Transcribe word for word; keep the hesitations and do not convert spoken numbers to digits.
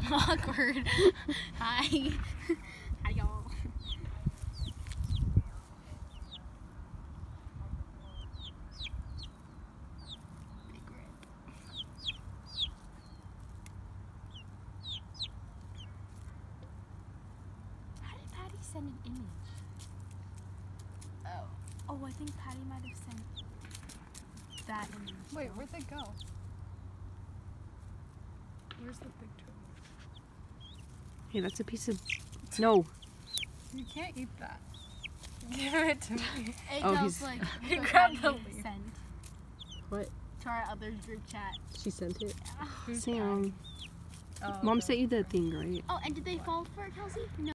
Awkward. Hi. Hi, y'all. Big rip. How did Patty send an image? Oh. Oh, I think Patty might have sent that image. Wait, where'd they go? Where's the picture? Hey, that's a piece of... No. You can't eat that. Give it to me. It Oh, tells he's- like He what grabbed Patty the leaf. sent What? to our other group chat. She sent it? Who's Sam. that? Oh, Mom okay. sent you that thing, right? Oh, and did they fall for it, Kelsey? No.